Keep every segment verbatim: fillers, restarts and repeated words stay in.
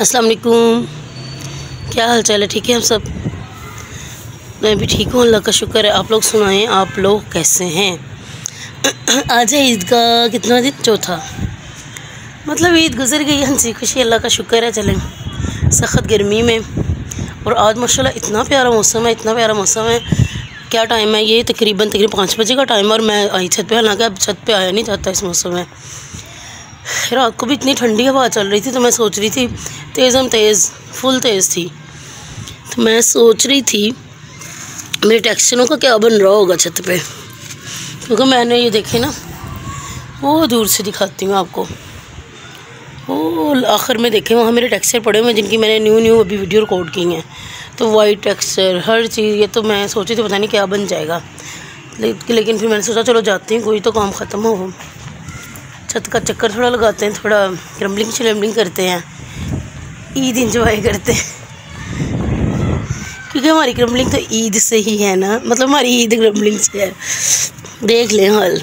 अस्सलाम वालेकुम। क्या हाल चाल है? ठीक है हम सब? मैं भी ठीक हूँ, अल्लाह का शुक्र है। आप लोग सुनाएं, आप लोग कैसे हैं? आज है ईद का कितना दिन? चौथा। मतलब ईद गुजर गई, हंसी खुशी, अल्लाह का शुक्र है। चलें सख्त गर्मी में, और आज माशाल्लाह इतना प्यारा मौसम है, इतना प्यारा मौसम है। क्या टाइम है ये? तकरीबन तकरीबन पाँच बजे का टाइम है, और मैं आई छत पे। हालांकि अब छत पे आया नहीं जाता इस मौसम में। रात को भी इतनी ठंडी हवा चल रही थी, तो मैं सोच रही थी, तेज़ हम तेज़ फुल तेज़ थी, तो मैं सोच रही थी मेरे टेक्सचरों का क्या बन रहा होगा छत पे। क्योंकि मैंने ये देखे ना, वो दूर से दिखाती हूँ आपको, वो आखिर में देखे वहाँ मेरे टेक्सचर पड़े हुए हैं, जिनकी मैंने न्यू न्यू अभी वीडियो रिकॉर्ड की हैं। तो वाइट टेक्सचर हर चीज़, ये तो मैं सोची थी पता नहीं क्या बन जाएगा, लेकिन फिर मैंने सोचा चलो जाती हूँ, कोई तो काम ख़त्म हो, छत का चक्कर थोड़ा लगाते हैं, थोड़ा क्रम्बलिंग श्रम्बलिंग करते हैं, ईद इंजॉय करते हैं। क्योंकि हमारी क्रम्बलिंग तो ईद से ही है ना, मतलब हमारी ईद क्रम्बलिंग से है। देख लें हाल।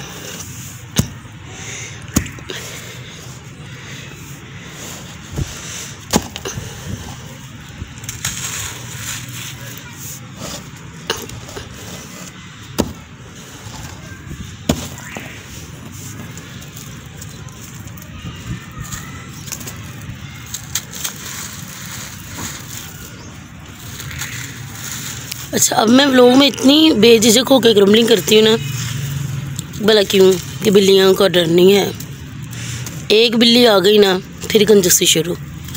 अच्छा, अब मैं व्लॉग में इतनी बेझिझक होकर क्रम्बलिंग करती हूँ ना, भला क्यों? कि बिल्लियों का डर नहीं है। एक बिल्ली आ गई ना, फिर कंजूसी शुरू।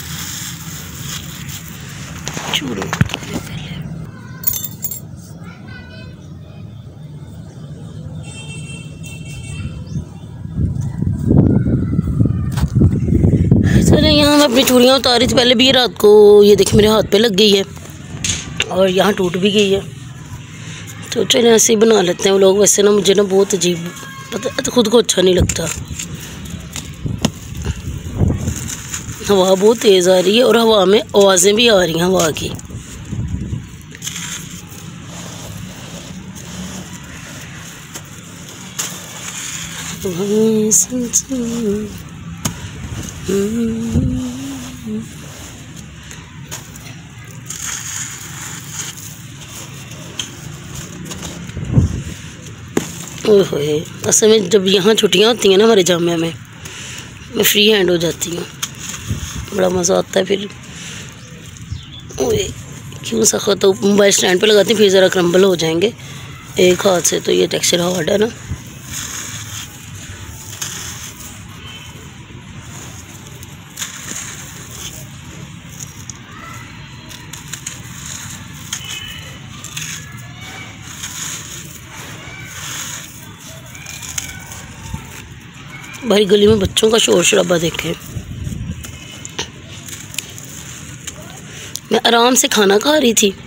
चलो, यहाँ मैं अपनी चूड़ियाँ उतारी थी पहले भी, रात को ये देखिए मेरे हाथ पे लग गई है, और यहाँ टूट भी गई है। तो चलो ऐसे ही बना लेते हैं वो लोग। वैसे ना मुझे ना बहुत अजीब, पता तो खुद को अच्छा नहीं लगता। हवा बहुत तेज़ आ रही है, और हवा में आवाज़ें भी आ रही हैं हवा की। ओए, असल में जब यहाँ छुट्टियाँ होती हैं ना हमारे जामिया में, मैं फ्री हैंड हो जाती हूँ, बड़ा मज़ा आता है फिर। ओए क्यों सख्त हो? मोबाइल स्टैंड पे लगाती हूँ, फिर ज़रा क्रम्बल हो जाएंगे एक हाथ से, तो ये टेक्सचर हार्ड है ना। भारी गली में बच्चों का शोर शराबा देखें। मैं आराम से खाना खा रही थी,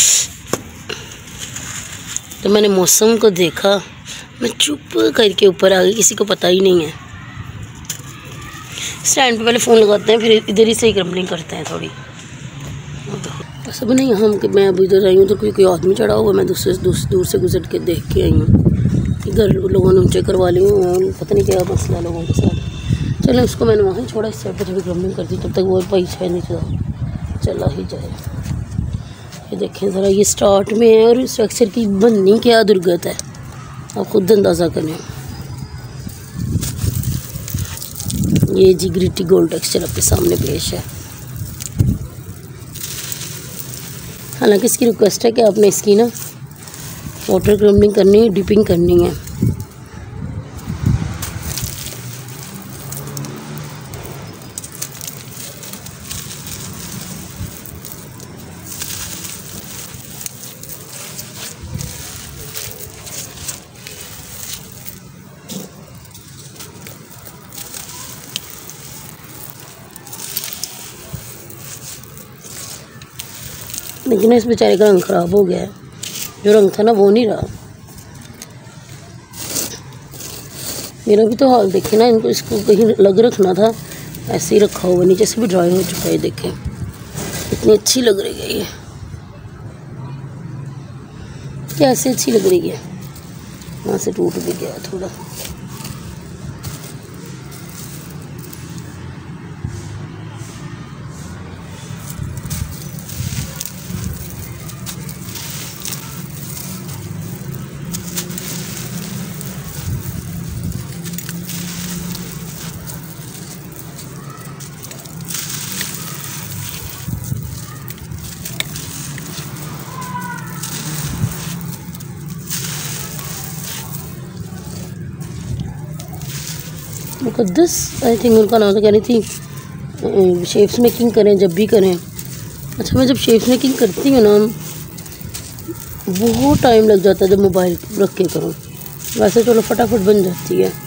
तो मैंने मौसम को देखा, मैं चुप करके ऊपर आ गई, किसी को पता ही नहीं है। स्टैंड पे पहले फ़ोन लगाते हैं, फिर इधर ही से ही क्रम्बलिंग करते हैं थोड़ी। सब नहीं, हम मैं अभी इधर आई हूँ तो कोई कोई आदमी चढ़ा हुआ, मैं दूसरे दूर से गुजर के देख के आई हूँ। इधर लोगों ने ऊँचे करवा ली हूँ, पता नहीं क्या मसला लोगों के साथ। चलो उसको मैंने वहाँ छोड़ा, इस साइड पर थोड़ी क्रम्बलिंग कर दी, तब तक वो भाई शायद नहीं चला चला ही जाए। ये देखें ज़रा, ये स्टार्ट में है, और इस अक्सर की बननी क्या दुर्गत है, आप खुद अंदाज़ा करें। ये जी ग्रिटी गोल्ड टेक्सचर आपके सामने पेश है। हालांकि इसकी रिक्वेस्ट है कि आपने इसकी ना वाटर क्रम्बलिंग करनी है, डिपिंग करनी है। लेकिन इस बेचारे का रंग ख़राब हो गया है, जो रंग था ना वो नहीं रहा। मेरा भी तो हाल देखे ना, इनको इसको कहीं लग रखना था, ऐसे ही रखा हुआ, नीचे से भी ड्राई हो चुका है। देखें इतनी अच्छी लग रही है, ये कैसे अच्छी लग रही है। वहाँ से टूट भी गया थोड़ा। मुकद्दस आई थिंक उनका नाम था, कह रही थी शेप्स मेकिंग करें जब भी करें। अच्छा मैं जब शेप्स मेकिंग करती हूँ ना बहुत टाइम लग जाता है जब मोबाइल रख के करूँ, वैसे चलो फटाफट बन जाती है।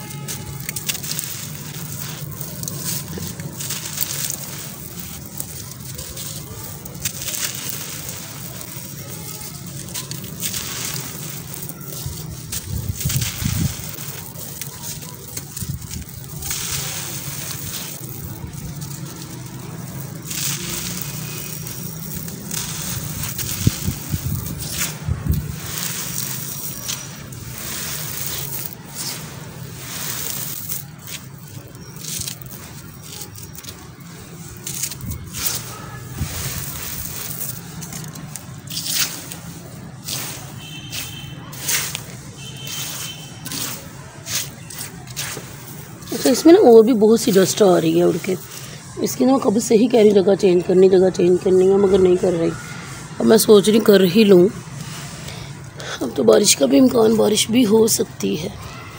अच्छा इसमें ना और भी बहुत सी डस्ट आ रही है उड़ के, इसकी ना मैं कभी से ही कह रही जगह चेंज करनी जगह चेंज करनी है मगर नहीं कर रही। अब मैं सोच रही कर ही लूँ, अब तो बारिश का भी इम्कान, बारिश भी हो सकती है।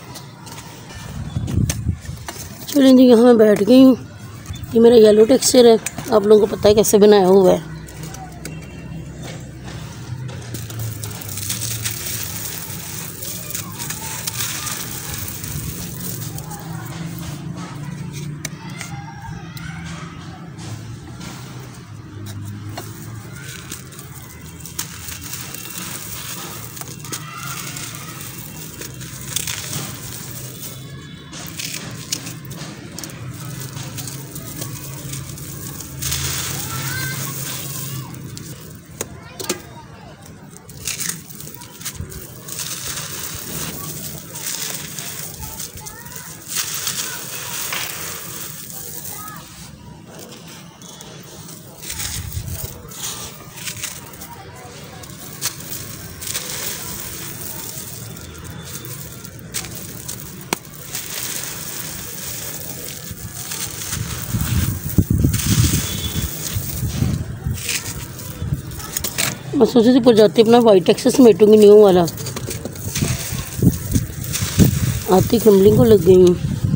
चलें जी यहाँ मैं बैठ गई हूँ, ये मेरा येलो टेक्सचर है, आप लोगों को पता है कैसे बनाया हुआ है। मैं सोची थी प्रजाति अपना वाइट एक्सेस समेटूंगी न्यू वाला, आती क्रम्बलिंग को लग गई हूँ।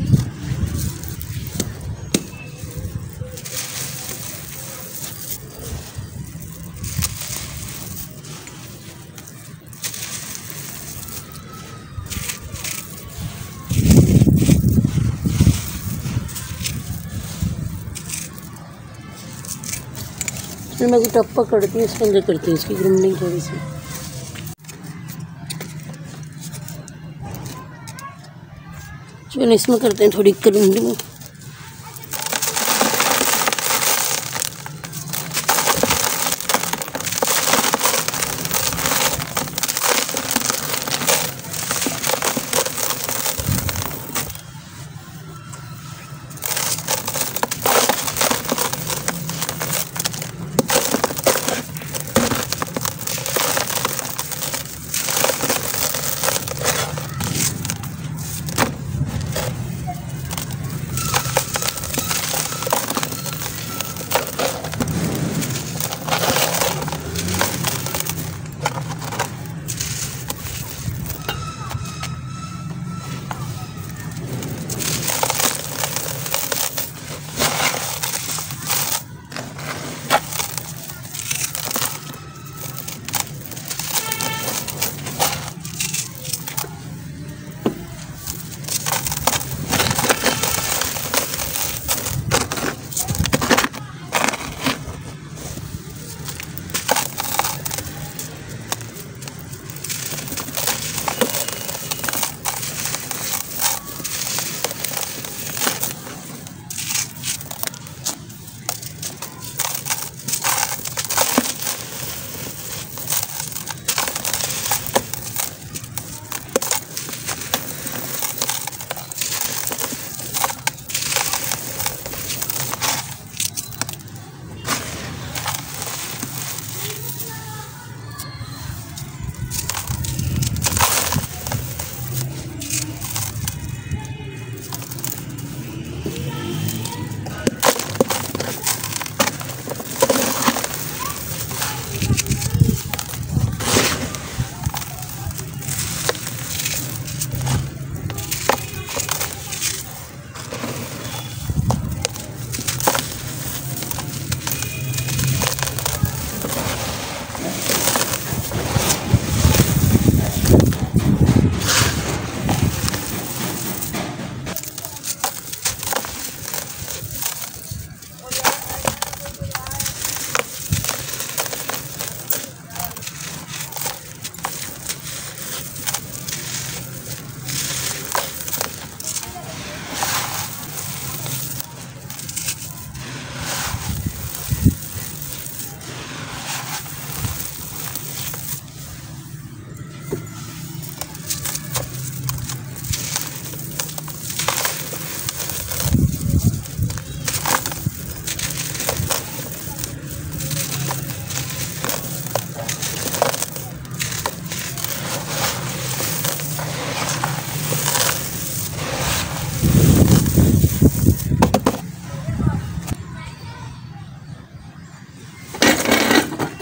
फिर मैं टप पकड़ती हूँ, इसके अंदर करती हूँ इसकी ग्रूमिंग थोड़ी सी। चलो इसमें करते हैं थोड़ी ग्रूमिंग।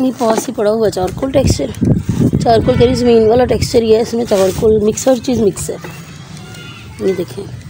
नहीं पास ही पड़ा हुआ चारकोल टेक्सचर। चारकोल कह रही ज़मीन वाला टेक्सचर ही है, इसमें चारकोल मिक्स, हर चीज़ मिक्स है। ये देखें